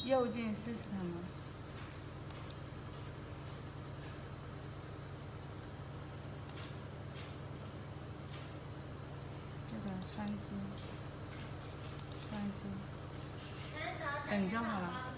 右键试试看吗？这个双击，等就好了。